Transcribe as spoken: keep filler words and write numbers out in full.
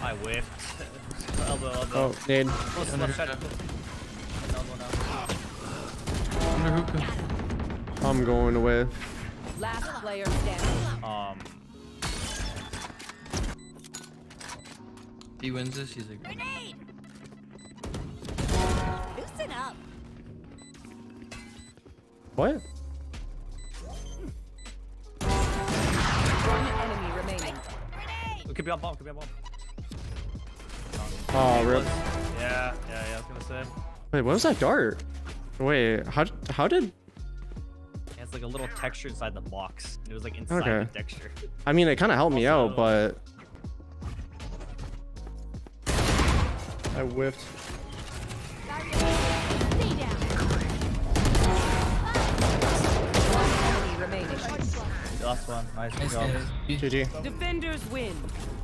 I whiffed. elbow, elbow. Oh, nade. Close to left side. Elbow now. Under hookah. I'm going away. Last player standing. Um. He wins this. He's like. Grenade. Loosen up. What? One enemy remaining. It could be on bomb. Could be on bomb. Oh, rip. Yeah, yeah, yeah. I was gonna say. Wait, what was that dart? Wait, how how did? It has like a little texture inside the box. It was like inside Okay. the texture. I mean, it kind of helped me Also- out, but I whiffed. Stay down. One enemy remaining. Last one. Nice. Nice Good job. guys. G G. Defenders win.